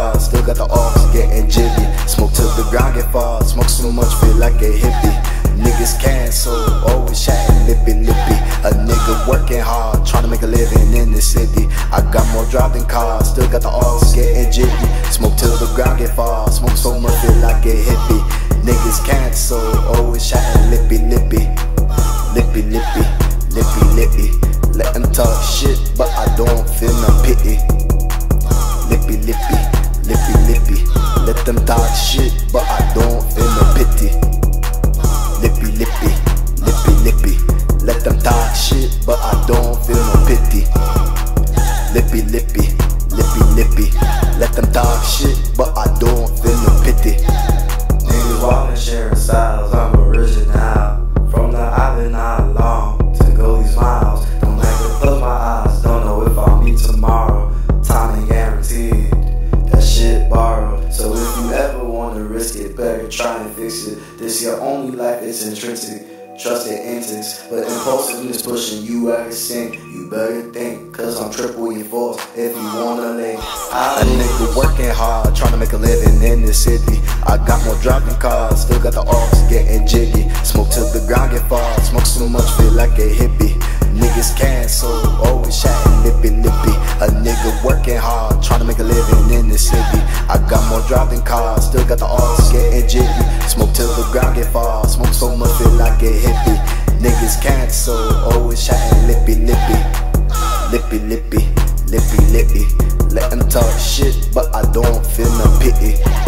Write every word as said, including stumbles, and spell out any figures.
cars, still got the aux, getting jiggy. Smoke till the ground get far, smoke so much feel like a hippie. Niggas cancel, always chatting lippy lippy. A nigga working hard, trying to make a living in the city. I got more drive than cars, still got the aux, getting jiggy. Smoke till the ground get far, smoke so much feel like a hippie. Niggas cancel, always chatting lippy lippy. Lippy lippy, lippy lippy. Let them talk shit, but I don't feel no pity. Lippy lippy, lippy lippy. Let them talk shit, but I don't feel no pity. Lippy lippy, lippy lippy. Let them talk shit, but I don't feel no pity. Lippy lippy, lippy lippy. Let them talk shit, but I don't feel no pity. Niggas walking, sharing styles, I'm original. From the island not long to go these miles. Don't make me close my eyes, don't know if I'll meet tomorrow. Time ain't guaranteed, that shit borrowed. So if you ever wanna risk it, better try and fix it. This your only life, it's intrinsic. Trust your instincts, but impulsiveness pushing you out of sync. You better think, cause I'm triple your force if you wanna link. A nigga working hard, trying to make a living in the city. I got more driving cars, still got the aux, getting jiggy. Smoke till the ground get far, smoke so much feel like a hippie. Niggas cancel, always chatting lippy lippy. A nigga working hard, trying to make a living in the city. I got more driving cars, still got the aux, getting jiggy. Smoke till the ground get far, smoke so much feel like a hippie. Niggas cancel, always chatting lippy lippy. Lippy lippy, lippy lippy. Let them talk shit, but I don't feel no pity.